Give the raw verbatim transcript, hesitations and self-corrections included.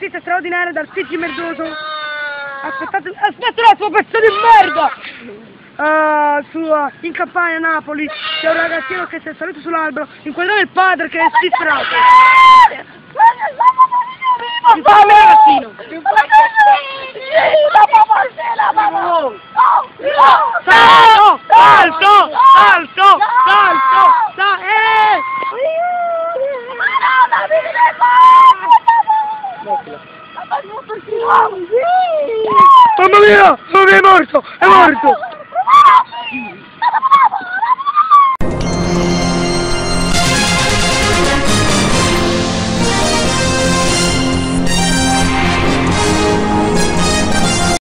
notizia straordinaria dal T G Merdoso. Aspettate, aspetta un attimo, pezzo di merda! Uh, su, uh, in Campania, a Napoli, c'è un ragazzino che si è salito sull'albero, inquadrava il padre che è disperato. Infame ragazzino! Salto! Salto! Salto! Salto! Salto! Eh! Mamma mia! Mamma mia, è morto! È morto!